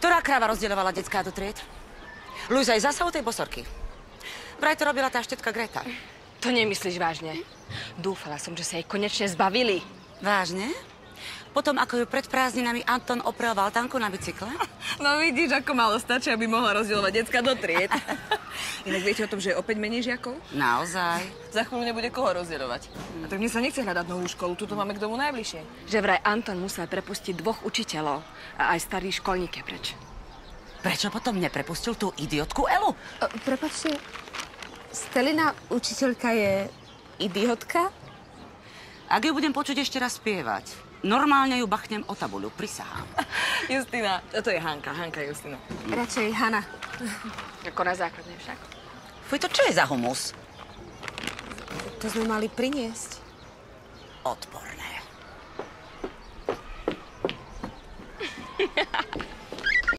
Ktorá kráva rozdeľovala decká do tried? Luisa je zasa u tej bosorky. Vraj to robila tá štetka Greta. To nemyslíš vážne? Dúfala som, že sa jej konečne zbavili. Vážne? Potom, ako ju pred prázdninami Anton opravoval tanku na bicykle? No vidíš, ako málo stačí, aby mohla rozdielovať decka do tried. Inak viete o tom, že je opäť menej žiakov? Naozaj? Za chvíľu nebude koho rozdielovať. A tak mne sa nechce hľadať novú školu, tuto máme k domu najbližšie. Že vraj Anton musel prepustiť 2 učiteľov a aj starý školník je preč. Prečo potom neprepustil tú idiotku Elu? Prepáčte, Stelina učiteľka je idiotka? Ak ju budem počuť ešte raz spievať, normálne ju bachnem o tabuľu, prisahám. Justina, to je Hanka, Justina. Radšej Hana. Ako na základnej však. Fuj, to čo je za humus? To sme mali priniesť. Odporné.